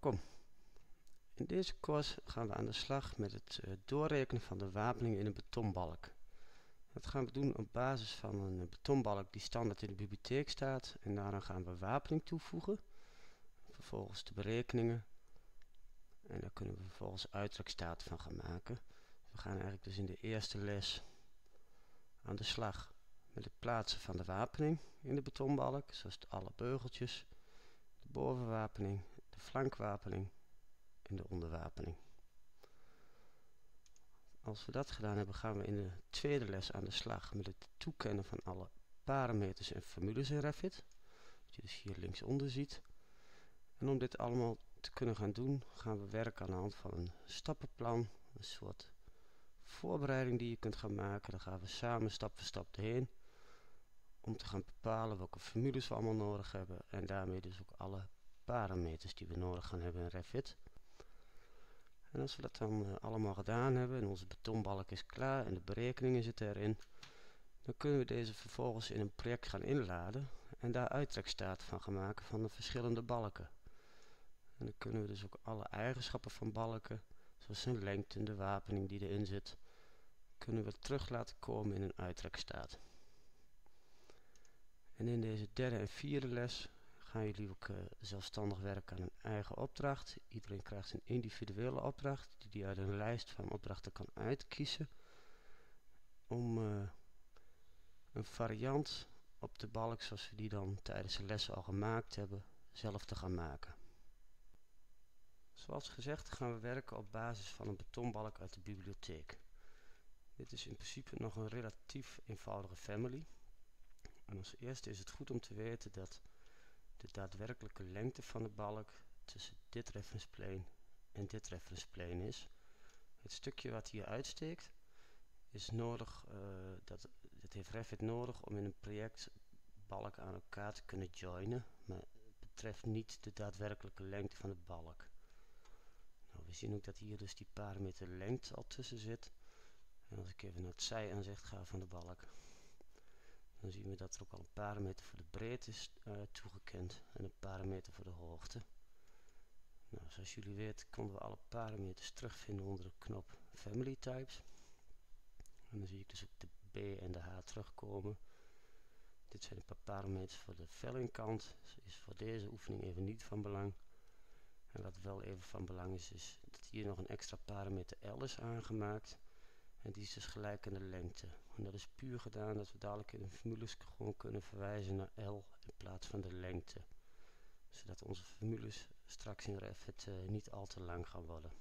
Welkom. In deze course gaan we aan de slag met het doorrekenen van de wapening in een betonbalk. Dat gaan we doen op basis van een betonbalk die standaard in de bibliotheek staat en daaraan gaan we wapening toevoegen. Vervolgens de berekeningen en daar kunnen we vervolgens uittrekstaat van gaan maken. We gaan eigenlijk dus in de eerste les aan de slag met het plaatsen van de wapening in de betonbalk, zoals alle beugeltjes, de bovenwapening, de flankwapening en de onderwapening. Als we dat gedaan hebben, gaan we in de tweede les aan de slag met het toekennen van alle parameters en formules in Revit. Wat je dus hier linksonder ziet. En om dit allemaal te kunnen gaan doen, gaan we werken aan de hand van een stappenplan. Een soort voorbereiding die je kunt gaan maken. Daar gaan we samen stap voor stap doorheen. Om te gaan bepalen welke formules we allemaal nodig hebben. En daarmee dus ook alle parameters die we nodig gaan hebben in Revit. En als we dat dan allemaal gedaan hebben en onze betonbalk is klaar en de berekeningen zitten erin, dan kunnen we deze vervolgens in een project gaan inladen en daar uittrekstaat van gaan maken van de verschillende balken. En dan kunnen we dus ook alle eigenschappen van balken, zoals zijn lengte, de wapening die erin zit, kunnen we terug laten komen in een uittrekstaat. En in deze derde en vierde les gaan jullie ook zelfstandig werken aan een eigen opdracht. Iedereen krijgt een individuele opdracht die hij uit een lijst van opdrachten kan uitkiezen om een variant op de balk zoals we die dan tijdens de lessen al gemaakt hebben zelf te gaan maken. Zoals gezegd gaan we werken op basis van een betonbalk uit de bibliotheek. Dit is in principe nog een relatief eenvoudige family. En als eerste is het goed om te weten dat de daadwerkelijke lengte van de balk tussen dit reference plane en dit reference plane is. Het stukje wat hier uitsteekt is nodig, dat heeft Revit nodig om in een project balken aan elkaar te kunnen joinen, maar het betreft niet de daadwerkelijke lengte van de balk. Nou, we zien ook dat hier dus die parameter lengte al tussen zit. En als ik even naar het zijaanzicht ga van de balk, dan zien we dat er ook al een parameter voor de breedte is toegekend en een parameter voor de hoogte. Nou, zoals jullie weten konden we alle parameters terugvinden onder de knop Family Types. En dan zie ik dus ook de B en de H terugkomen. Dit zijn een paar parameters voor de velling kant. Dat is voor deze oefening even niet van belang. En wat wel even van belang is, is dat hier nog een extra parameter L is aangemaakt. En die is dus gelijk aan de lengte. En dat is puur gedaan dat we dadelijk in de formules gewoon kunnen verwijzen naar L in plaats van de lengte. Zodat onze formules straks in Revit niet al te lang gaan worden.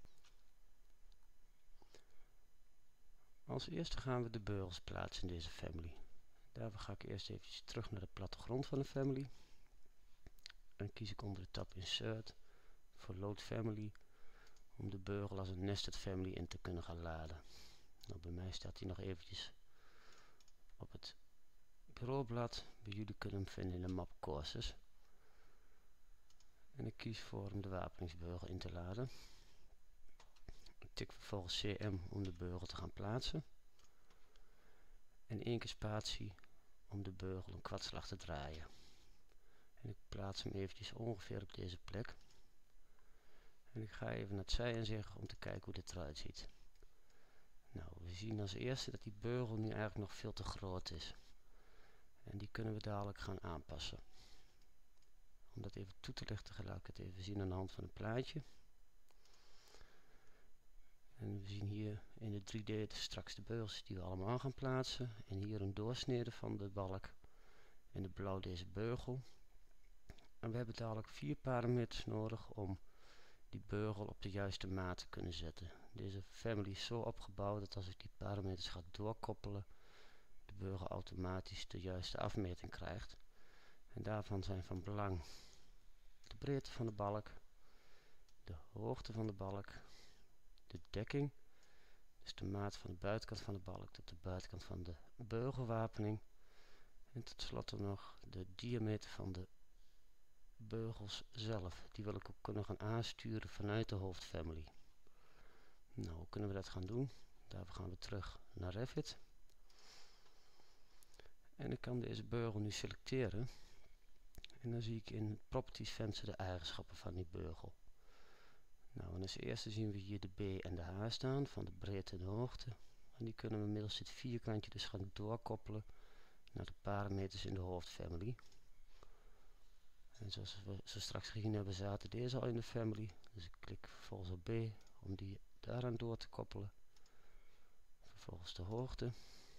Als eerste gaan we de beugels plaatsen in deze family. Daarvoor ga ik eerst even terug naar de plattegrond van de family. En kies ik onder de tab Insert voor Load Family om de beugel als een nested family in te kunnen gaan laden. Nou, bij mij staat hij nog eventjes op het bureaublad. Bij jullie kunnen hem vinden in de map Courses. En ik kies voor om de wapeningsbeugel in te laden. Ik tik vervolgens CM om de beugel te gaan plaatsen. En 1 keer spatie om de beugel een kwartslag te draaien. En ik plaats hem eventjes ongeveer op deze plek. En ik ga even naar het zijaanzicht om te kijken hoe dit eruit ziet. Nou, we zien als eerste dat die beugel nu eigenlijk nog veel te groot is. En die kunnen we dadelijk gaan aanpassen. Om dat even toe te lichten, laat ik het even zien aan de hand van een plaatje. En we zien hier in de 3D straks de beugels die we allemaal gaan plaatsen. En hier een doorsnede van de balk. En de blauw deze beugel. En we hebben dadelijk 4 parameters nodig om die beugel op de juiste maat te kunnen zetten. Deze family is zo opgebouwd dat als ik die parameters ga doorkoppelen, de beugel automatisch de juiste afmeting krijgt. En daarvan zijn van belang de breedte van de balk, de hoogte van de balk, de dekking, dus de maat van de buitenkant van de balk tot de buitenkant van de beugelwapening. En tot slot nog de diameter van de beugels zelf. Die wil ik ook kunnen gaan aansturen vanuit de hoofdfamily. Nou, hoe kunnen we dat gaan doen? Daarvoor gaan we terug naar Revit. En ik kan deze beugel nu selecteren. En dan zie ik in het Properties venster de eigenschappen van die beugel. Nou, en als eerste zien we hier de B en de H staan van de breedte en de hoogte. En die kunnen we middels dit vierkantje dus gaan doorkoppelen naar de parameters in de hoofdfamily. En zoals we zo straks gezien hebben, zaten deze al in de family. Dus ik klik vervolgens op B om die daaraan door te koppelen. Vervolgens de hoogte.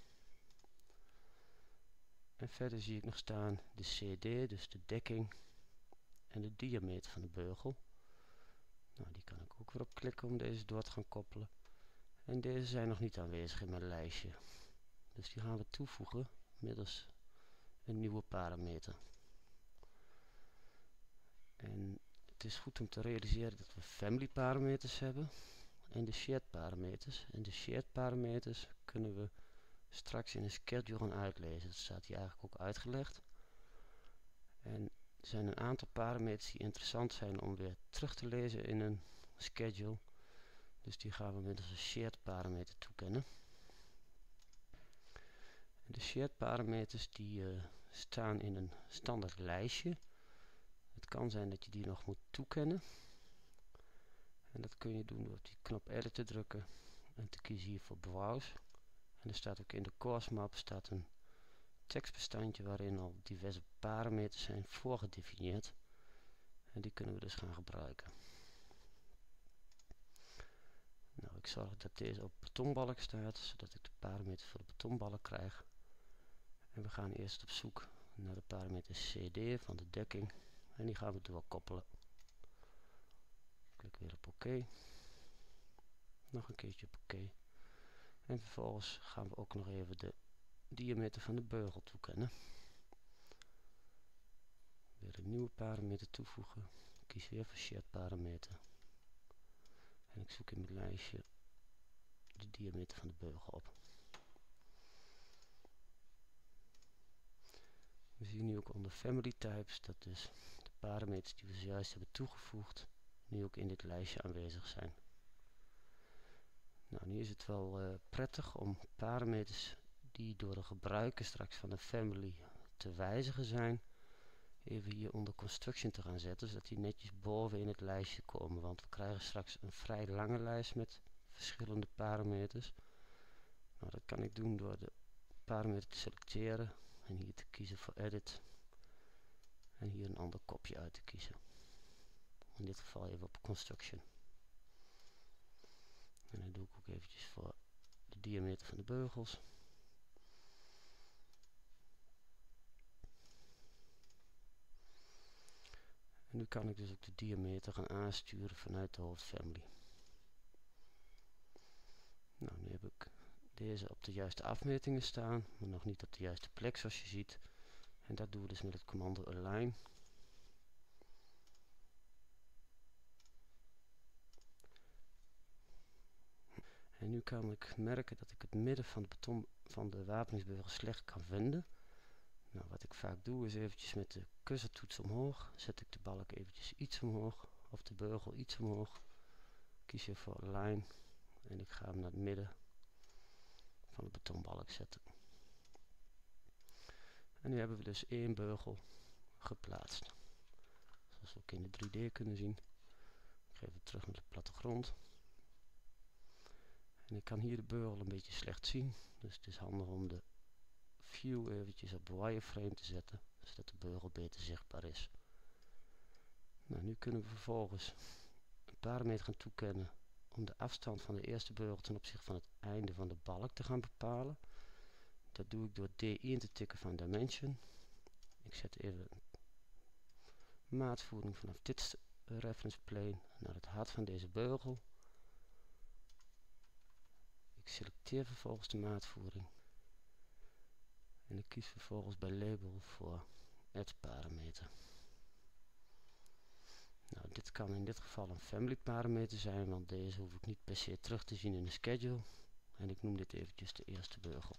En verder zie ik nog staan de CD, dus de dekking en de diameter van de beugel. Nou, die kan ik ook weer op klikken om deze door te gaan koppelen. En deze zijn nog niet aanwezig in mijn lijstje. Dus die gaan we toevoegen middels een nieuwe parameter. En het is goed om te realiseren dat we family parameters hebben en de shared parameters. En de shared parameters kunnen we straks in een schedule gaan uitlezen. Dat staat hier eigenlijk ook uitgelegd. En er zijn een aantal parameters die interessant zijn om weer terug te lezen in een schedule. Dus die gaan we middels een shared parameter toekennen. En de shared parameters die staan in een standaard lijstje. Het kan zijn dat je die nog moet toekennen. En dat kun je doen door op die knop edit te drukken en te kiezen hier voor browse. En er staat ook in de course map staat een tekstbestandje waarin al diverse parameters zijn voorgedefinieerd. En die kunnen we dus gaan gebruiken. Nou, ik zorg dat deze op betonbalk staat, zodat ik de parameters voor de betonbalk krijg. En we gaan eerst op zoek naar de parameter CD van de dekking. En die gaan we doorkoppelen. Klik weer op oké. Nog een keertje op oké. En vervolgens gaan we ook nog even de diameter van de beugel toekennen. Weer een nieuwe parameter toevoegen. Ik kies weer voor shared parameter. En ik zoek in mijn lijstje de diameter van de beugel op. We zien nu ook onder family types dat dus de parameters die we zojuist hebben toegevoegd nu ook in dit lijstje aanwezig zijn. Nou, nu is het wel prettig om parameters die door de gebruiker straks van de family te wijzigen zijn, even hier onder construction te gaan zetten, zodat die netjes boven in het lijstje komen. Want we krijgen straks een vrij lange lijst met verschillende parameters. Nou, dat kan ik doen door de parameter te selecteren en hier te kiezen voor edit. En hier een ander kopje uit te kiezen. In dit geval even op construction. En dan doe ik ook eventjes voor de diameter van de beugels. En nu kan ik dus ook de diameter gaan aansturen vanuit de hoofdfamily. Nou, nu heb ik deze op de juiste afmetingen staan, maar nog niet op de juiste plek zoals je ziet. En dat doen we dus met het commando align. En nu kan ik merken dat ik het midden van de beton van de wapeningsbeugel slecht kan vinden. Nou, wat ik vaak doe is eventjes met de cursor-toets omhoog, zet ik de balk eventjes iets omhoog, of de beugel iets omhoog. Kies je voor align en ik ga hem naar het midden van de betonbalk zetten. En nu hebben we dus één beugel geplaatst. Zoals we ook in de 3D kunnen zien. Ik ga even terug naar de plattegrond. En ik kan hier de beugel een beetje slecht zien. Dus het is handig om de view eventjes op wireframe te zetten. Zodat de beugel beter zichtbaar is. Nou, nu kunnen we vervolgens een parameter gaan toekennen om de afstand van de eerste beugel ten opzichte van het einde van de balk te gaan bepalen. Dat doe ik door D in te tikken van Dimension. Ik zet even een maatvoering vanaf dit reference plane naar het hart van deze beugel. Ik selecteer vervolgens de maatvoering. En ik kies vervolgens bij label voor add parameter. Nou, dit kan in dit geval een family parameter zijn, want deze hoef ik niet per se terug te zien in de schedule. En ik noem dit eventjes de eerste beugel.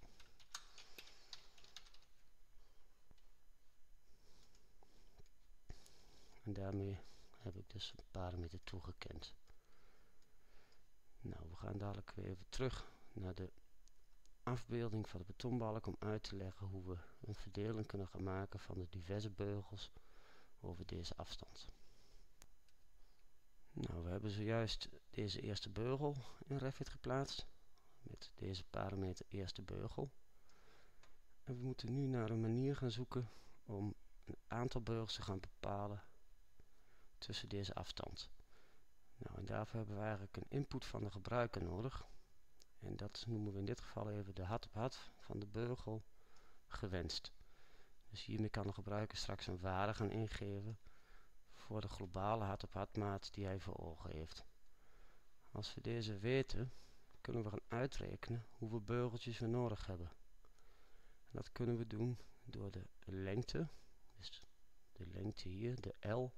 En daarmee heb ik dus een parameter toegekend. Nou, we gaan dadelijk weer even terug naar de afbeelding van de betonbalk om uit te leggen hoe we een verdeling kunnen gaan maken van de diverse beugels over deze afstand. Nou, we hebben zojuist deze eerste beugel in Revit geplaatst. Met deze parameter eerste beugel. En we moeten nu naar een manier gaan zoeken om een aantal beugels te gaan bepalen tussen deze afstand. Nou, en daarvoor hebben we eigenlijk een input van de gebruiker nodig. En dat noemen we in dit geval even de hat-op-hat van de beugel gewenst. Dus hiermee kan de gebruiker straks een waarde gaan ingeven voor de globale hat-op-hat maat die hij voor ogen heeft. Als we deze weten, kunnen we gaan uitrekenen hoeveel beugeltjes we nodig hebben. En dat kunnen we doen door de lengte, dus de lengte hier, de L,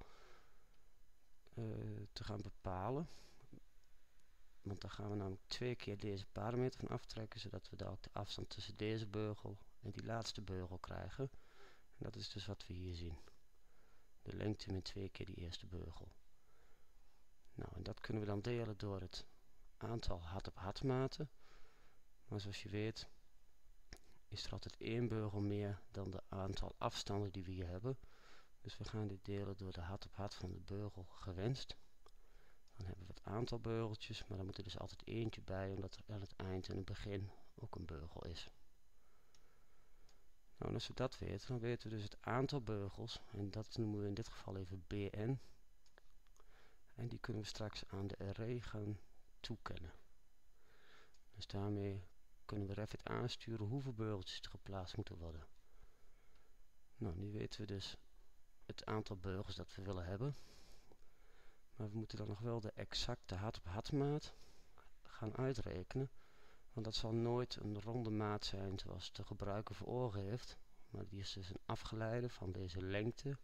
te gaan bepalen. Want dan gaan we namelijk 2 keer deze parameter van aftrekken, zodat we daar ook de afstand tussen deze beugel en die laatste beugel krijgen. En dat is dus wat we hier zien. De lengte min 2 keer die eerste beugel. Nou, en dat kunnen we dan delen door het aantal hat-op-hat maten. Maar zoals je weet is er altijd 1 beugel meer dan de aantal afstanden die we hier hebben. Dus we gaan dit delen door de hat-op-hat van de beugel gewenst. Dan hebben we het aantal beugeltjes, maar dan moet er dus altijd eentje bij, omdat er aan het eind en het begin ook een beugel is. Nou, en als we dat weten, dan weten we dus het aantal beugels, en dat noemen we in dit geval even Bn. En die kunnen we straks aan de array gaan toekennen. Dus daarmee kunnen we Revit aansturen hoeveel beugeltjes er geplaatst moeten worden. Nou, nu weten we dus het aantal beugels dat we willen hebben. Maar we moeten dan nog wel de exacte hat-op-hat maat gaan uitrekenen. Want dat zal nooit een ronde maat zijn zoals de gebruiker voor ogen heeft. Maar die is dus een afgeleide van deze lengte.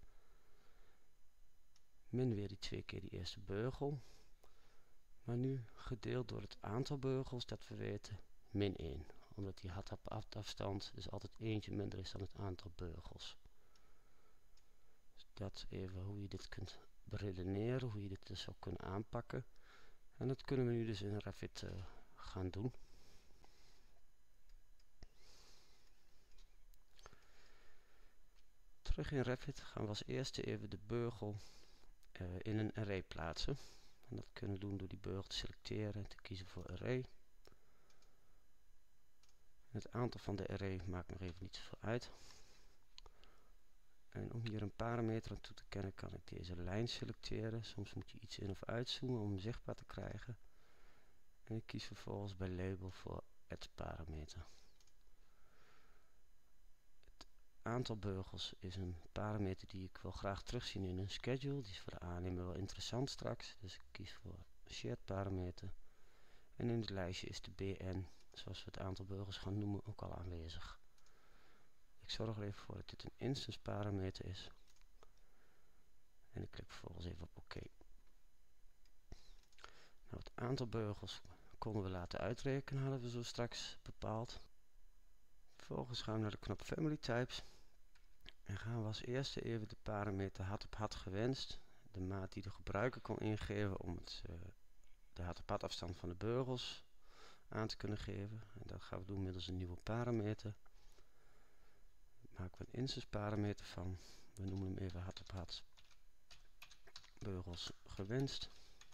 Min weer die 2 keer die eerste beugel. Maar nu gedeeld door het aantal beugels dat we weten, min 1. Omdat die hat-op-hat afstand dus altijd eentje minder is dan het aantal beugels. Dus dat even hoe je dit kunt beredeneren, hoe je dit dus zou kunnen aanpakken. En dat kunnen we nu dus in Revit gaan doen. Terug in Revit gaan we als eerste even de beugel in een array plaatsen. En dat kunnen we doen door die beugel te selecteren en te kiezen voor array. Het aantal van de array maakt nog even niet zoveel uit. En om hier een parameter aan toe te kennen kan ik deze lijn selecteren. Soms moet je iets in of uitzoomen om hem zichtbaar te krijgen. En ik kies vervolgens bij label voor add parameter. Het aantal beugels is een parameter die ik wel graag terugzien in een schedule. Die is voor de aannemer wel interessant straks. Dus ik kies voor shared parameter. En in het lijstje is de bn, zoals we het aantal beugels gaan noemen, ook al aanwezig. Ik zorg er even voor dat dit een instance parameter is. En ik klik vervolgens even op OK. Nou, het aantal beugels konden we laten uitrekenen, hadden we zo straks bepaald. Vervolgens gaan we naar de knop Family Types. En gaan we als eerste even de parameter hat-op-hat gewenst, de maat die de gebruiker kon ingeven om de hat-op-hat afstand van de beugels aan te kunnen geven. En dat gaan we doen middels een nieuwe parameter. Daar maken we een instance parameter van. We noemen hem even hat-op-hat beugels gewenst.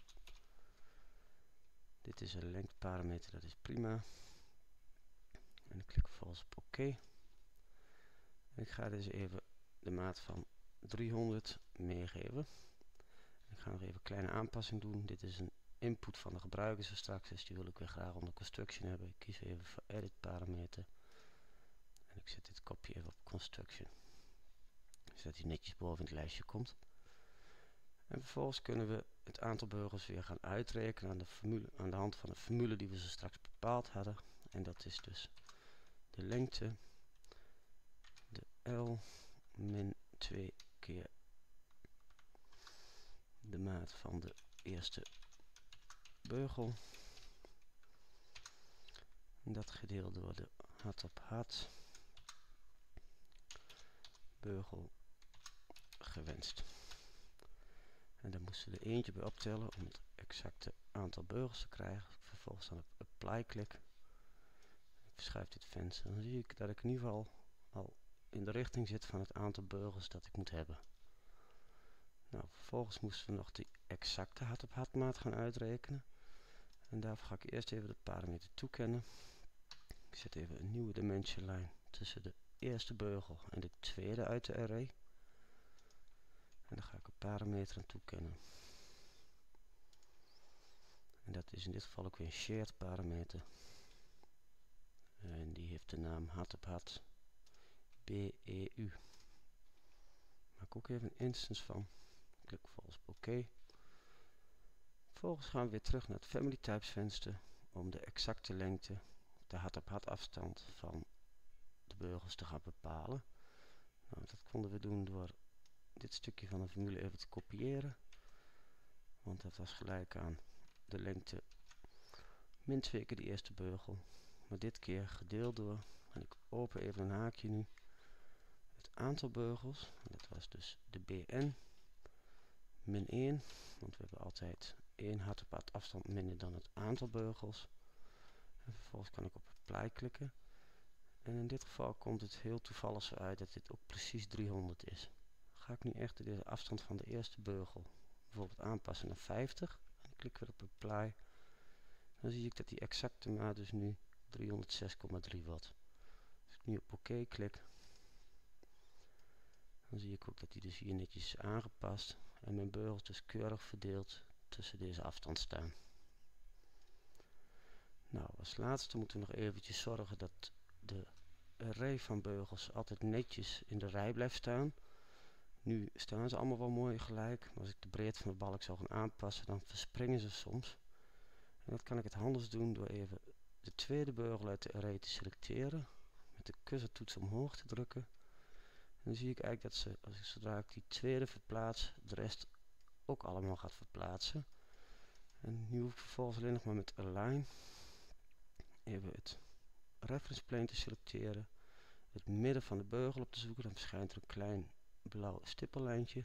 Dit is een lengteparameter, dat is prima. En ik klik vervolgens op OK. En ik ga dus even de maat van 300 meegeven. Ik ga nog even een kleine aanpassing doen. Dit is een input van de gebruiker zo straks, dus die wil ik weer graag onder construction hebben. Ik kies even voor edit parameter. En ik zet dit kopje even op construction. Zodat hij netjes boven in het lijstje komt. En vervolgens kunnen we het aantal beugels weer gaan uitrekenen aan de hand van de formule die we zo straks bepaald hadden. En dat is dus de lengte, de L, min 2 keer de maat van de eerste beugel. En dat gedeeld door de hat-op-hat beugel gewenst. En daar moesten we er eentje bij optellen om het exacte aantal beugels te krijgen. Vervolgens dan op apply klik. Ik verschuif dit venster. Dan zie ik dat ik in ieder geval al in de richting zit van het aantal beugels dat ik moet hebben. Nou, vervolgens moesten we nog die exacte hart-op-hart maat gaan uitrekenen. En daarvoor ga ik eerst even de parameter toekennen. Ik zet even een nieuwe dimensielijn tussen de eerste beugel en de tweede uit de array. En dan ga ik een parameter aan toekennen. En dat is in dit geval ook weer een shared parameter. En die heeft de naam hart-op-hart BEU. Maak ook even een instance van. Klik vervolgens op OK. Vervolgens gaan we weer terug naar het Family Types venster om de exacte lengte, de hart-op-hart afstand van de beugels te gaan bepalen. Nou, dat konden we doen door dit stukje van de formule even te kopiëren. Want dat was gelijk aan de lengte min 2 keer de eerste beugel. Maar dit keer gedeeld door, en ik open even een haakje nu, het aantal beugels. En dat was dus de BN min 1. Want we hebben altijd 1 hart-op-hart afstand minder dan het aantal beugels. En vervolgens kan ik op apply klikken. En in dit geval komt het heel toevallig zo uit dat dit ook precies 300 is. Ga ik nu echter deze afstand van de eerste beugel bijvoorbeeld aanpassen naar 50. En ik klik weer op apply. Dan zie ik dat die exacte maat dus nu 306,3 wordt. Als ik nu op OK klik, dan zie ik ook dat die dus hier netjes is aangepast. En mijn beugels dus keurig verdeeld tussen deze afstand staan. Nou, als laatste moeten we nog eventjes zorgen dat de array van beugels altijd netjes in de rij blijft staan. Nu staan ze allemaal wel mooi gelijk, maar als ik de breedte van de balk zou gaan aanpassen, dan verspringen ze soms. En dat kan ik het handigst doen door even de tweede beugel uit de array te selecteren, met de cursor-toets omhoog te drukken. En dan zie ik eigenlijk dat ze, zodra ik die tweede verplaats, de rest ook allemaal gaat verplaatsen. En nu hoef ik vervolgens alleen nog maar met Align even het reference plane te selecteren, het midden van de beugel op te zoeken, dan verschijnt er een klein blauw stippellijntje.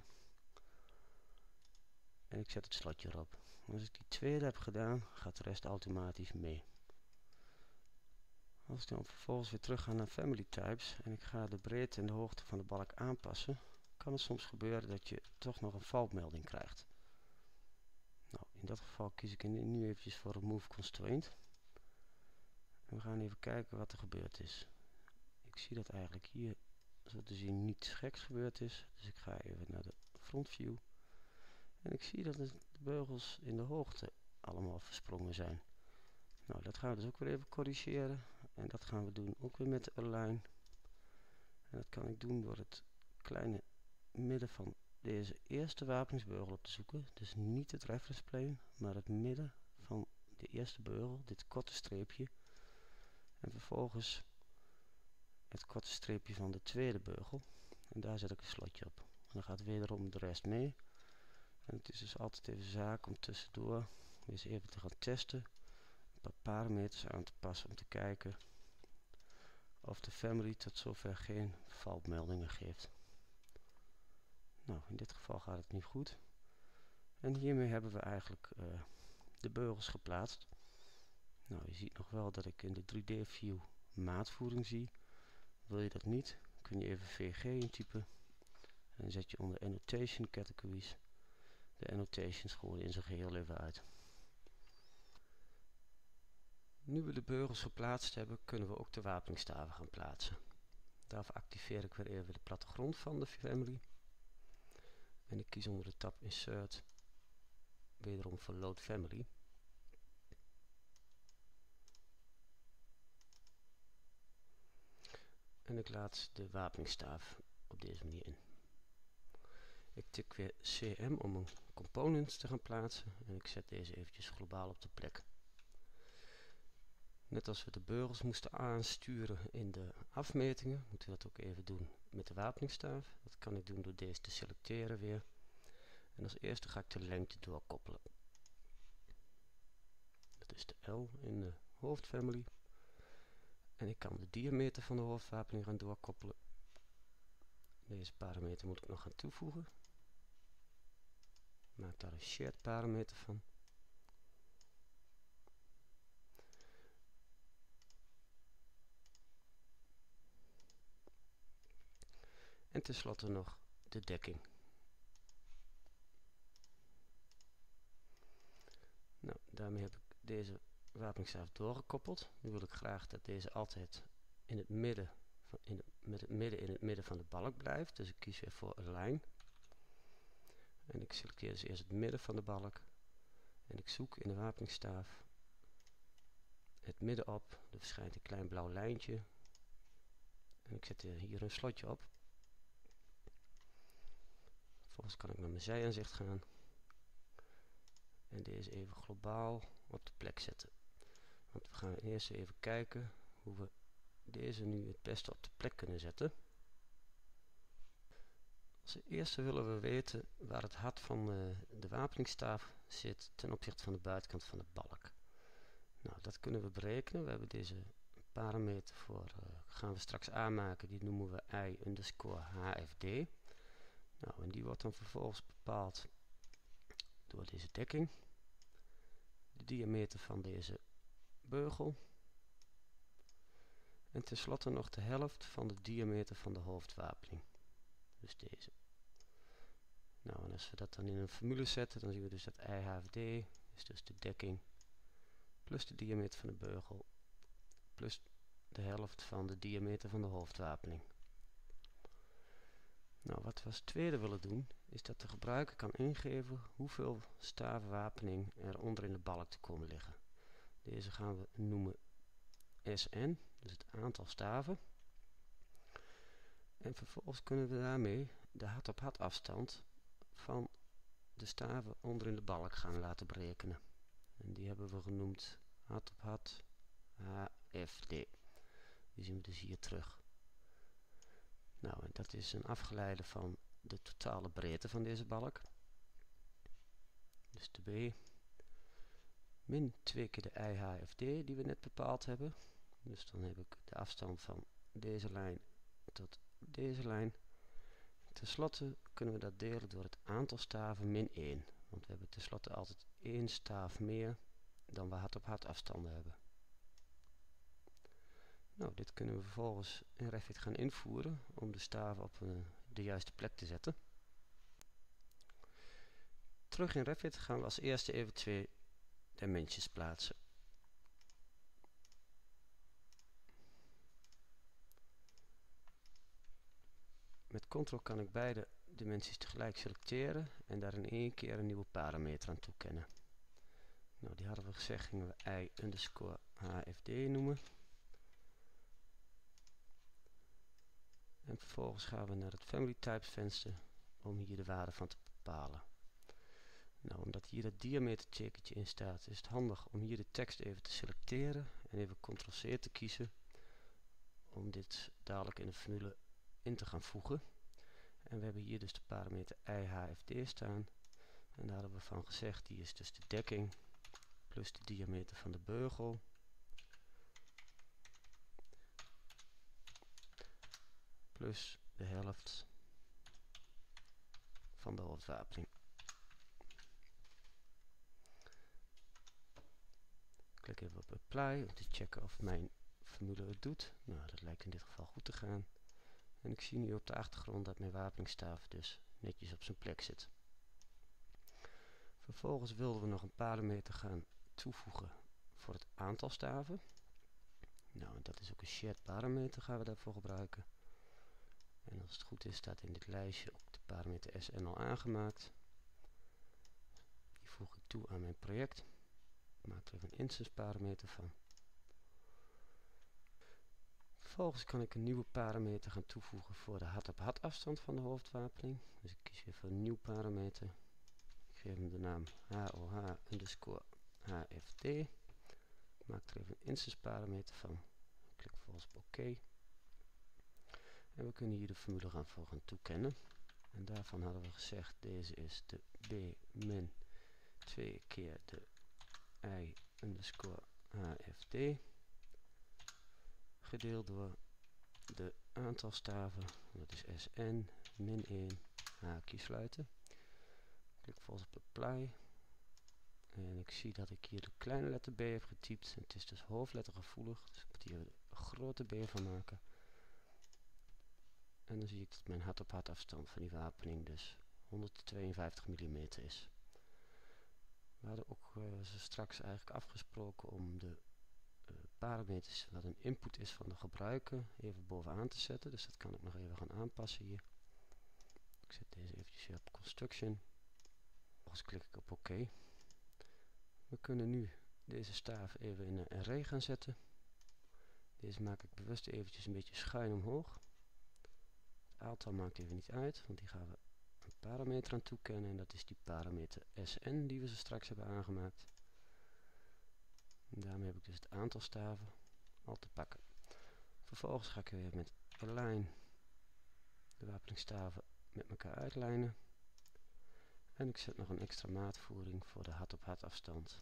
En ik zet het slotje erop. Als ik die tweede heb gedaan, gaat de rest automatisch mee. Als ik dan vervolgens weer terug ga naar Family Types en ik ga de breedte en de hoogte van de balk aanpassen, kan het soms gebeuren dat je toch nog een foutmelding krijgt. Nou, in dat geval kies ik nu eventjes voor Remove Constraint. En we gaan even kijken wat er gebeurd is. Ik zie dat eigenlijk hier zo te zien niets geks gebeurd is. Dus ik ga even naar de front view. En ik zie dat de beugels in de hoogte allemaal versprongen zijn. Nou, dat gaan we dus ook weer even corrigeren. En dat gaan we doen ook weer met de Align. En dat kan ik doen door het kleine midden van deze eerste wapeningsbeugel op te zoeken. Dus niet het reference plane, maar het midden van de eerste beugel, dit korte streepje. En vervolgens het korte streepje van de tweede beugel. En daar zet ik een slotje op. En dan gaat wederom de rest mee. En het is dus altijd even zaak om tussendoor eens even te gaan testen. Een paar parameters aan te passen om te kijken of de family tot zover geen foutmeldingen geeft. Nou, in dit geval gaat het nu goed. En hiermee hebben we eigenlijk de beugels geplaatst. Nou, je ziet nog wel dat ik in de 3D view maatvoering zie. Wil je dat niet, kun je even VG intypen. En zet je onder Annotation Categories de annotations gewoon in zijn geheel even uit. Nu we de beugels geplaatst hebben, kunnen we ook de wapeningsstaven gaan plaatsen. Daarvoor activeer ik weer even de plattegrond van de family. En ik kies onder de tab Insert wederom voor Load Family. En ik laat de wapeningsstaaf op deze manier in. Ik tik weer CM om een component te gaan plaatsen en ik zet deze eventjes globaal op de plek. Net als we de beugels moesten aansturen in de afmetingen, moeten we dat ook even doen met de wapeningsstaaf. Dat kan ik doen door deze te selecteren weer. En als eerste ga ik de lengte doorkoppelen. Dat is de L in de hoofdfamily. En ik kan de diameter van de hoofdwapening gaan doorkoppelen. Deze parameter moet ik nog gaan toevoegen. Maak daar een shared parameter van. En tenslotte nog de dekking. Daarmee heb ik deze wapeningsstaaf doorgekoppeld. Nu wil ik graag dat deze altijd in het midden in het midden van de balk blijft. Dus ik kies weer voor Align. En ik selecteer dus eerst het midden van de balk. En ik zoek in de wapeningsstaaf het midden op. Er verschijnt een klein blauw lijntje. En ik zet hier een slotje op. Vervolgens kan ik naar mijn zijaanzicht gaan. En deze even globaal op de plek zetten. Want we gaan eerst even kijken hoe we deze nu het beste op de plek kunnen zetten. Als eerste willen we weten waar het hart van de wapeningsstaaf zit ten opzichte van de buitenkant van de balk. Nou, dat kunnen we berekenen. We hebben deze parameter voor, gaan we straks aanmaken, die noemen we i_hfd. Nou, en die wordt dan vervolgens bepaald door deze dekking. De diameter van deze beugel. En tenslotte nog de helft van de diameter van de hoofdwapening. Dus deze. Nou, en als we dat dan in een formule zetten, dan zien we dus dat IHFD is dus de dekking plus de diameter van de beugel plus de helft van de diameter van de hoofdwapening. Nou, wat we als tweede willen doen, is dat de gebruiker kan ingeven hoeveel stavenwapening er onder in de balk te komen liggen. Deze gaan we noemen SN, dus het aantal staven. En vervolgens kunnen we daarmee de hart-op-hart afstand van de staven onder in de balk gaan laten berekenen. En die hebben we genoemd hart-op-hart HFD. Die zien we dus hier terug. Nou, en dat is een afgeleide van de totale breedte van deze balk. Dus de B min 2 keer de IHFD die we net bepaald hebben. Dus dan heb ik de afstand van deze lijn tot deze lijn. Ten slotte kunnen we dat delen door het aantal staven min 1. Want we hebben tenslotte altijd 1 staaf meer dan we hart-op-hart afstanden hebben. Nou, dit kunnen we vervolgens in Revit gaan invoeren om de staven op de juiste plek te zetten. Terug in Revit gaan we als eerste even 2 dimensions plaatsen. Met Ctrl kan ik beide dimensies tegelijk selecteren en daar in één keer een nieuwe parameter aan toekennen. Nou, die hadden we gezegd, gingen we i_hfd noemen. En vervolgens gaan we naar het Family Types venster om hier de waarde van te bepalen. Nou, omdat hier het diametercheckertje in staat, is het handig om hier de tekst even te selecteren en even Ctrl+C te kiezen om dit dadelijk in de formule in te gaan voegen. En we hebben hier dus de parameter IHFD staan. En daar hebben we van gezegd, die is dus de dekking plus de diameter van de beugel plus de helft van de hoofdwapening. Klik even op Apply om te checken of mijn formule het doet. Nou, dat lijkt in dit geval goed te gaan. En ik zie nu op de achtergrond dat mijn wapeningsstaaf dus netjes op zijn plek zit. Vervolgens wilden we nog een parameter gaan toevoegen voor het aantal staven. Nou, dat is ook een shared parameter, gaan we daarvoor gebruiken. En als het goed is, staat in dit lijstje ook de parameter SN al aangemaakt. Die voeg ik toe aan mijn project. Ik maak er even een instance parameter van. Vervolgens kan ik een nieuwe parameter gaan toevoegen voor de hart-op-hart afstand van de hoofdwapening. Dus ik kies weer voor een nieuw parameter. Ik geef hem de naam HOH_HFD. Ik maak er even een instance parameter van. Ik klik vervolgens op OK. En we kunnen hier de formule voor gaan toekennen. En daarvan hadden we gezegd, deze is de B min 2 keer de I_HFD. Gedeeld door de aantal staven, dat is SN, min 1, haakje sluiten. Ik klik vervolgens op Apply. En ik zie dat ik hier de kleine letter B heb getypt. Het is dus hoofdlettergevoelig, dus ik moet hier een grote B van maken. En dan zie ik dat mijn hart-op-hart afstand van die wapening dus 152 mm is. We hadden ook zo straks eigenlijk afgesproken om de parameters wat een input is van de gebruiker even bovenaan te zetten. Dus dat kan ik nog even gaan aanpassen hier. Ik zet deze eventjes weer op construction. Vervolgens klik ik op OK. We kunnen nu deze staaf even in een array gaan zetten. Deze maak ik bewust eventjes een beetje schuin omhoog. Het aantal maakt even niet uit, want die gaan we een parameter aan toekennen. En dat is die parameter SN die we zo straks hebben aangemaakt. En daarmee heb ik dus het aantal staven al te pakken. Vervolgens ga ik weer met align de wapeningsstaven met elkaar uitlijnen. En ik zet nog een extra maatvoering voor de hart-op-hart afstand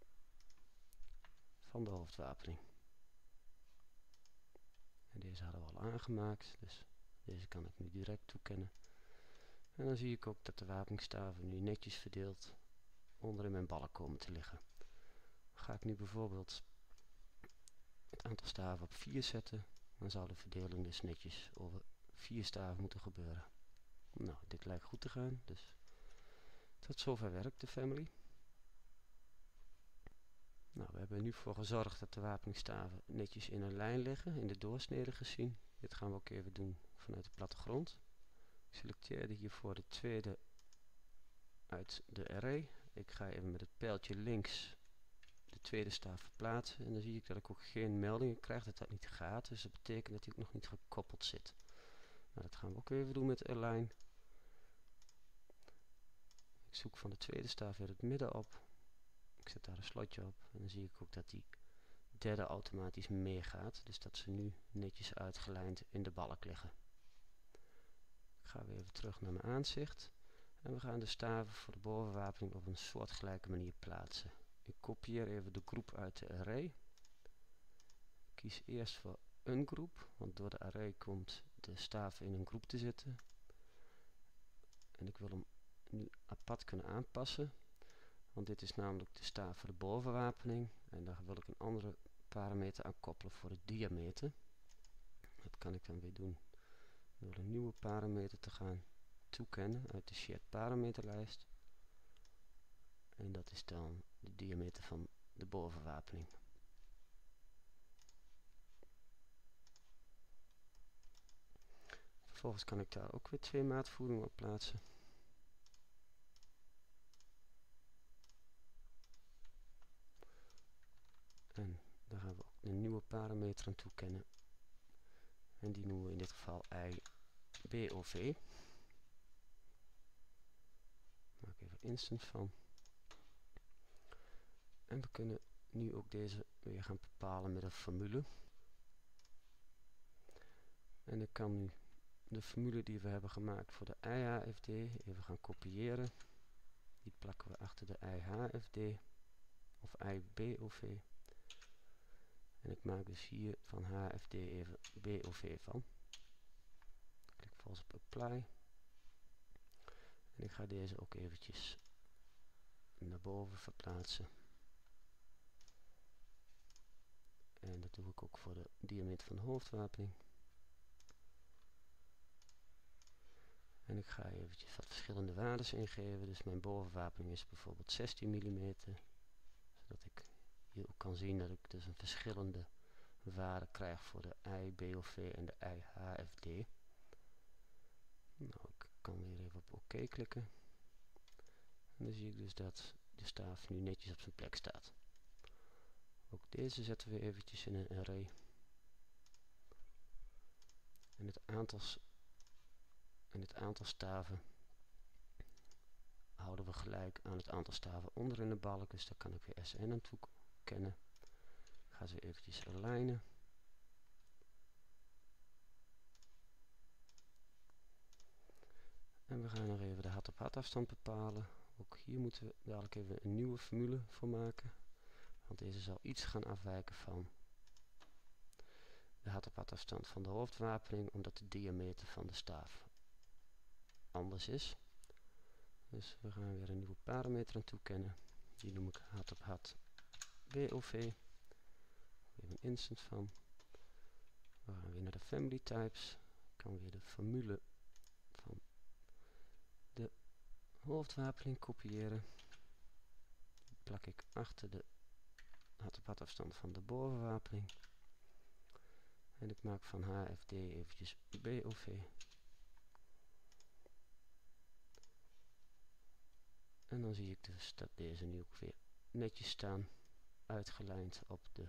van de hoofdwapening. En deze hadden we al aangemaakt, dus deze kan ik nu direct toekennen. En dan zie ik ook dat de wapeningsstaven nu netjes verdeeld onder in mijn balk komen te liggen. Ga ik nu bijvoorbeeld het aantal staven op 4 zetten, dan zou de verdeling dus netjes over 4 staven moeten gebeuren. Nou, dit lijkt goed te gaan, dus tot zover werkt de family. Nou, we hebben er nu voor gezorgd dat de wapeningsstaven netjes in een lijn liggen, in de doorsnede gezien. Dit gaan we ook even doen vanuit de plattegrond. Ik selecteerde hiervoor de tweede uit de array. Ik ga even met het pijltje links de tweede staaf verplaatsen. En dan zie ik dat ik ook geen meldingen krijg dat dat niet gaat. Dus dat betekent dat hij ook nog niet gekoppeld zit. Nou, dat gaan we ook even doen met align. Ik zoek van de tweede staaf weer het midden op. Ik zet daar een slotje op. En dan zie ik ook dat die derde automatisch meegaat. Dus dat ze nu netjes uitgelijnd in de balk liggen. Ik ga weer even terug naar mijn aanzicht. En we gaan de staven voor de bovenwapening op een soortgelijke manier plaatsen. Ik kopieer even de groep uit de array. Ik kies eerst voor een groep, want door de array komt de staaf in een groep te zitten. En ik wil hem nu apart kunnen aanpassen. Want dit is namelijk de staaf voor de bovenwapening. En daar wil ik een andere parameter aan koppelen voor de diameter. Dat kan ik dan weer doen door een nieuwe parameter te gaan toekennen uit de shared parameterlijst. En dat is dan de diameter van de bovenwapening. Vervolgens kan ik daar ook weer 2 maatvoeringen op plaatsen. En daar gaan we ook een nieuwe parameter aan toekennen. En die noemen we in dit geval IBOV. Maak even instance van. En we kunnen nu ook deze weer gaan bepalen met een formule. En ik kan nu de formule die we hebben gemaakt voor de IHFD even gaan kopiëren. Die plakken we achter de IHFD of IBOV. En ik maak dus hier van HFD even BOV van. Klik vervolgens op apply. En ik ga deze ook eventjes naar boven verplaatsen. En dat doe ik ook voor de diameter van de hoofdwapening. En ik ga eventjes wat verschillende waarden ingeven. Dus mijn bovenwapening is bijvoorbeeld 16 mm. Zodat ik hier ook kan zien dat ik dus een verschillende waarde krijg voor de IBOV en de IHFD. Nou, ik kan weer even op OK klikken. En dan zie ik dus dat de staaf nu netjes op zijn plek staat. Ook deze zetten we eventjes in een array. En het aantal staven houden we gelijk aan het aantal staven onder in de balk. Dus daar kan ik weer SN aan toekennen. Ik ga ze eventjes alignen. En we gaan nog even de hart-op-hart afstand bepalen. Ook hier moeten we dadelijk even een nieuwe formule voor maken. Want deze zal iets gaan afwijken van de hart-op-hart afstand van de hoofdwapening, omdat de diameter van de staaf anders is. Dus we gaan weer een nieuwe parameter aan toekennen. Die noem ik hart-op-hart BOV. Even een instance van. We gaan weer naar de family types. Ik kan weer de formule van de hoofdwapening kopiëren. plak ik achter de hartophartafstand van de bovenwapening. En ik maak van HFD eventjes BOV. En dan zie ik dus dat deze nu ook weer netjes staan, uitgelijnd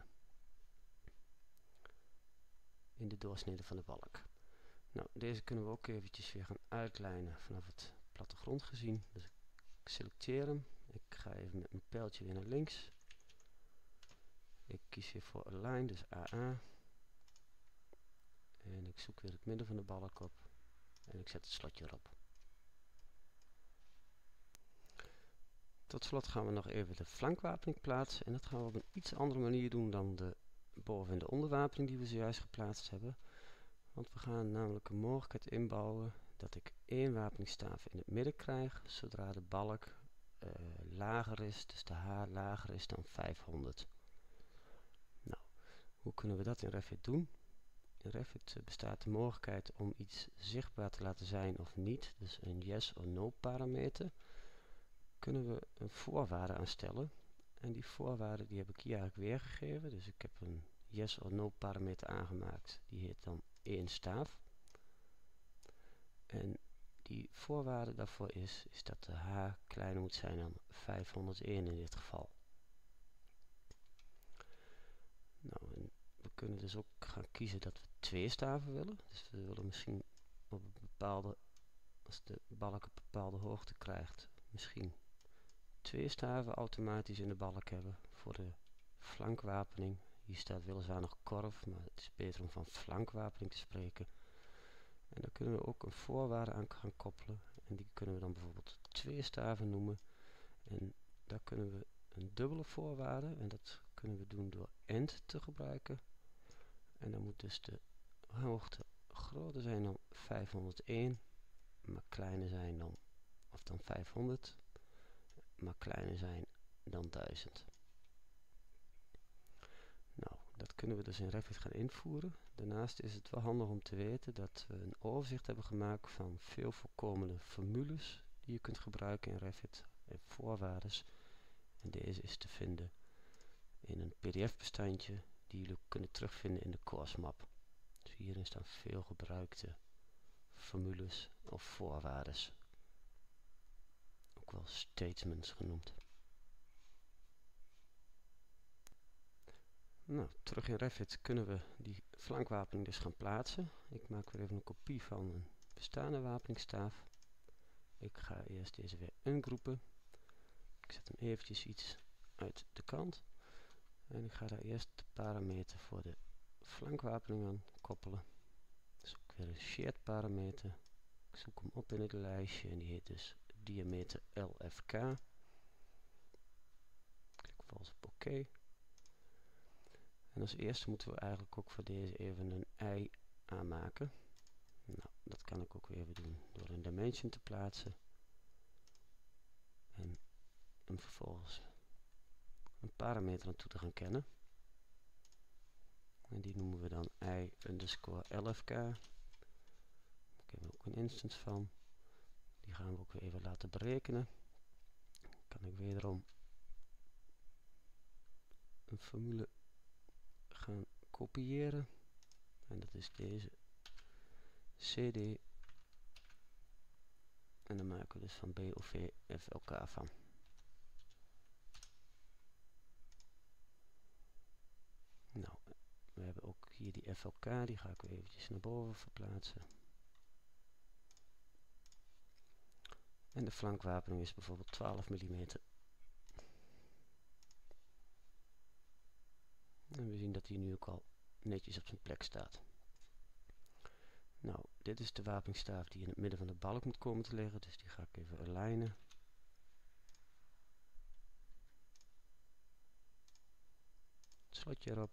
in de doorsnede van de balk. Nou, deze kunnen we ook eventjes weer gaan uitlijnen vanaf het plattegrond gezien. Dus ik selecteer hem. Ik ga even met mijn pijltje weer naar links. Ik kies hier voor Align, dus AA. En ik zoek weer het midden van de balk op. En ik zet het slotje erop. Tot slot gaan we nog even de flankwapening plaatsen. En dat gaan we op een iets andere manier doen dan de boven- en de onderwapening die we zojuist geplaatst hebben. Want we gaan namelijk een mogelijkheid inbouwen dat ik één wapeningsstaaf in het midden krijg, zodra de balk lager is, dus de H lager is dan 500. Nou, hoe kunnen we dat in Revit doen? In Revit bestaat de mogelijkheid om iets zichtbaar te laten zijn of niet, dus een yes of no parameter. Kunnen we een voorwaarde aanstellen. En die voorwaarde die heb ik hier eigenlijk weergegeven. Dus ik heb een yes or no parameter aangemaakt. Die heet dan 1 staaf. En die voorwaarde daarvoor is dat de H kleiner moet zijn dan 501 in dit geval. Nou, en we kunnen dus ook gaan kiezen dat we 2 staven willen. Dus we willen misschien op een bepaalde, als de balk een bepaalde hoogte krijgt, misschien 2 staven automatisch in de balk hebben voor de flankwapening. Hier staat weliswaar nog korf, maar het is beter om van flankwapening te spreken. En daar kunnen we ook een voorwaarde aan gaan koppelen. En die kunnen we dan bijvoorbeeld 2 staven noemen. En daar kunnen we een dubbele voorwaarde, en dat kunnen we doen door AND te gebruiken. En dan moet dus de hoogte groter zijn dan 501, maar kleiner zijn dan, of dan 500. Maar kleiner zijn dan 1000. Nou, dat kunnen we dus in Revit gaan invoeren. Daarnaast is het wel handig om te weten dat we een overzicht hebben gemaakt van veel voorkomende formules die je kunt gebruiken in Revit en voorwaardes. En deze is te vinden in een PDF-bestandje die jullie kunnen terugvinden in de course map. Dus hierin staan veel gebruikte formules of voorwaardes. Ook wel statements genoemd. Nou, terug in Revit kunnen we die flankwapening dus gaan plaatsen. Ik maak weer even een kopie van een bestaande wapeningsstaaf. Ik ga eerst deze weer ungroepen. Ik zet hem eventjes iets uit de kant. En ik ga daar eerst de parameter voor de flankwapening aan koppelen. Dus ook weer een shared parameter. Ik zoek hem op in het lijstje en die heet dus diameter LFK. Klik vervolgens op OK. En als eerste moeten we eigenlijk ook voor deze even een ei aanmaken. Nou, dat kan ik ook weer even doen door een dimension te plaatsen. En hem vervolgens een parameter aan toe te gaan kennen. En die noemen we dan i underscore LFK. Daar hebben we ook een instance van. Die gaan we ook weer even laten berekenen. Dan kan ik wederom een formule gaan kopiëren. En dat is deze CD. En dan maken we dus van BOV FLK van. Nou, we hebben ook hier die FLK, die ga ik weer eventjes naar boven verplaatsen. En de flankwapening is bijvoorbeeld 12 mm. En we zien dat hij nu ook al netjes op zijn plek staat. Nou, dit is de wapeningsstaaf die in het midden van de balk moet komen te liggen, dus die ga ik even alignen. Het slotje erop.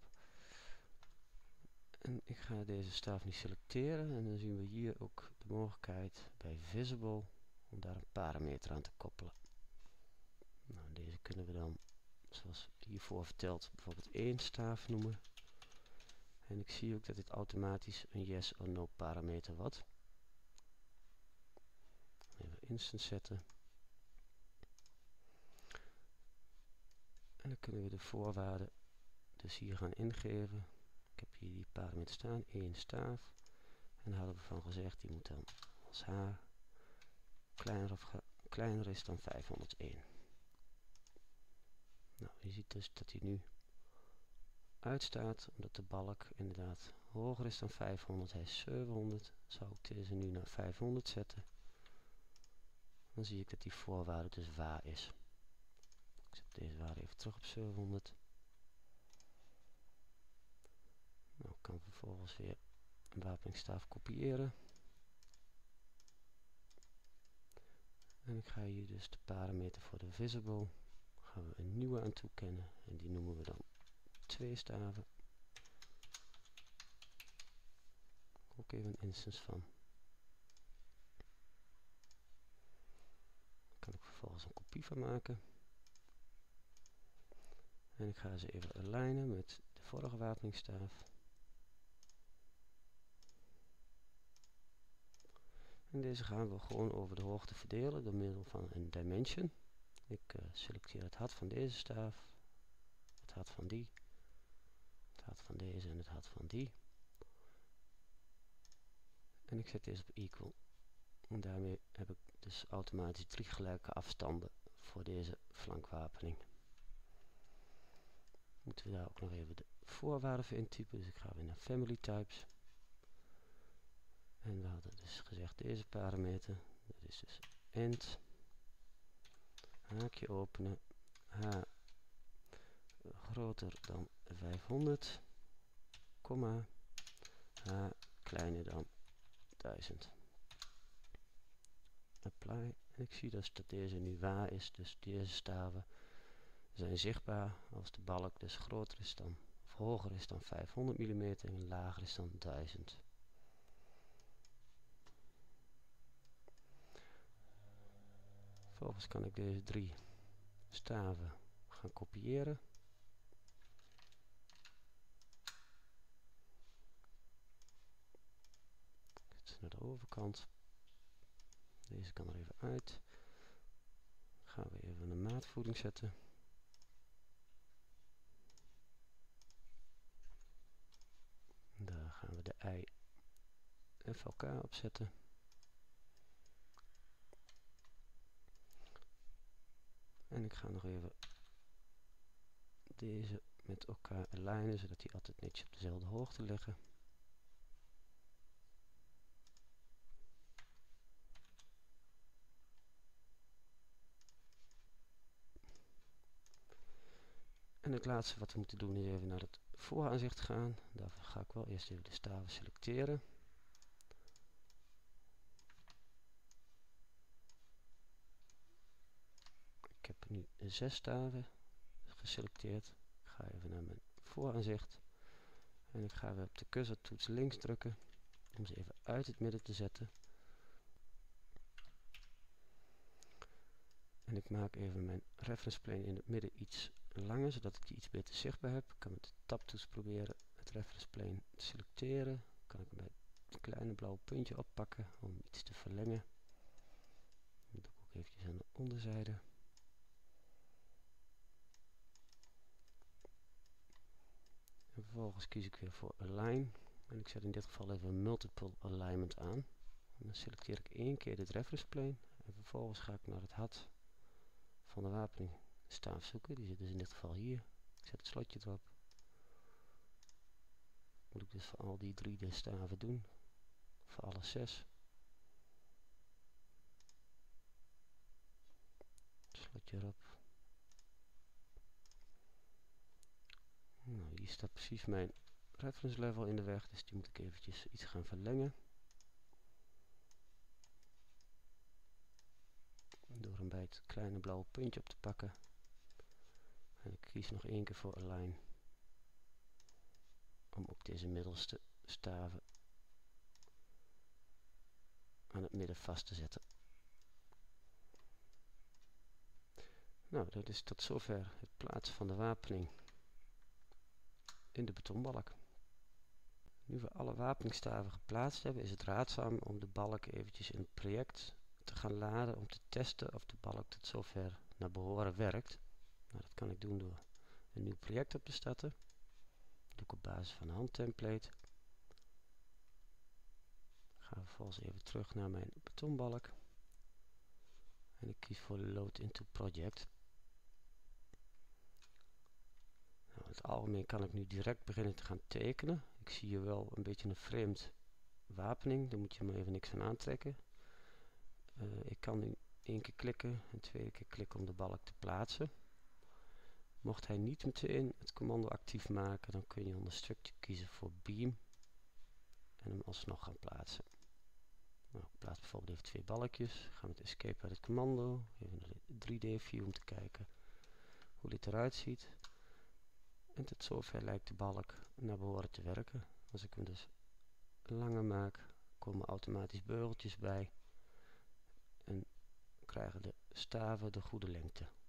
En ik ga deze staaf nu selecteren en dan zien we hier ook de mogelijkheid bij Visible om daar een parameter aan te koppelen. Nou, deze kunnen we dan, zoals hiervoor verteld, bijvoorbeeld 1 staaf noemen. En ik zie ook dat dit automatisch een yes or no parameter wordt. Even instance zetten. Dan kunnen we de voorwaarden dus hier gaan ingeven. Ik heb hier die parameter staan, 1 staaf. En daar hadden we van gezegd, die moet dan als h kleiner is dan 501. Nou, je ziet dus dat hij nu uitstaat, omdat de balk inderdaad hoger is dan 500. Hij is 700. Zou ik deze nu naar 500 zetten, dan zie ik dat die voorwaarde dus waar is. Ik zet deze waarde even terug op 700. Nou, ik kan vervolgens weer een wapeningsstaaf kopiëren. En ik ga hier dus de parameter voor de visible, gaan we een nieuwe aan toekennen en die noemen we dan 2 staven. Ook even een instance van. Daar kan ik vervolgens een kopie van maken. En ik ga ze even alignen met de vorige wapeningsstaaf. En deze gaan we gewoon over de hoogte verdelen door middel van een dimension. Ik selecteer het hart van deze staaf, het hart van die, het hart van deze en het hart van die. En ik zet deze op equal. En daarmee heb ik dus automatisch 3 gelijke afstanden voor deze flankwapening. Moeten we daar ook nog even de voorwaarden voor intypen. Dus ik ga weer naar Family Types. En we hadden dus gezegd deze parameter. Dat is dus int. Haakje openen. H groter dan 500. Komma. H kleiner dan 1000. Apply. En ik zie dus dat deze nu waar is. Dus deze staven zijn zichtbaar als de balk dus groter is dan, of hoger is dan 500 mm en lager is dan 1000. Vervolgens kan ik deze 3 staven gaan kopiëren. Ik zet ze naar de overkant. Deze kan er even uit. Gaan we even een maatvoering zetten. Daar gaan we de I FLK op zetten. En ik ga nog even deze met elkaar alignen, zodat die altijd netjes op dezelfde hoogte liggen. En het laatste wat we moeten doen is even naar het vooraanzicht gaan. Daarvoor ga ik wel eerst even de staven selecteren. Ik heb nu 6 staven geselecteerd. Ik ga even naar mijn vooraanzicht. En ik ga weer op de cursor-toets links drukken om ze even uit het midden te zetten. En ik maak even mijn reference plane in het midden iets langer, zodat ik die iets beter zichtbaar heb. Ik kan met de tabtoets proberen het reference plane te selecteren. Kan ik bij het kleine blauwe puntje oppakken om iets te verlengen. Dat doe ik ook eventjes aan de onderzijde. En vervolgens kies ik weer voor Align. En ik zet in dit geval even een Multiple Alignment aan. En dan selecteer ik 1 keer dit reference plane. En vervolgens ga ik naar het hart van de wapeningsstaaf zoeken. Die zit dus in dit geval hier. Ik zet het slotje erop. Moet ik dus voor al die 3 de staven doen. Voor alle 6. Slotje erop. Nou, hier staat precies mijn reference level in de weg, dus die moet ik eventjes iets gaan verlengen. Door hem bij het kleine blauwe puntje op te pakken. En ik kies nog 1 keer voor Align. Om ook deze middelste staven aan het midden vast te zetten. Nou, dat is tot zover het plaatsen van de wapening in de betonbalk. Nu we alle wapeningsstaven geplaatst hebben, is het raadzaam om de balk eventjes in het project te gaan laden om te testen of de balk tot zover naar behoren werkt. Nou, dat kan ik doen door een nieuw project op te starten. Dat doe ik op basis van een handtemplate. Ga vervolgens even terug naar mijn betonbalk. En ik kies voor Load into Project. Nou, in het algemeen kan ik nu direct beginnen te gaan tekenen. Ik zie hier wel een beetje een vreemd wapening. Daar moet je maar even niks van aantrekken. Ik kan nu 1 keer klikken en 2 keer klikken om de balk te plaatsen. Mocht hij niet meteen het commando actief maken, dan kun je onder Structure kiezen voor Beam en hem alsnog gaan plaatsen. Nou, ik plaats bijvoorbeeld even 2 balkjes. Ga met Escape uit het commando. Even naar de 3D view om te kijken hoe dit eruit ziet. En tot zover lijkt de balk naar behoren te werken. Als ik hem dus langer maak, komen automatisch beugeltjes bij en krijgen de staven de goede lengte.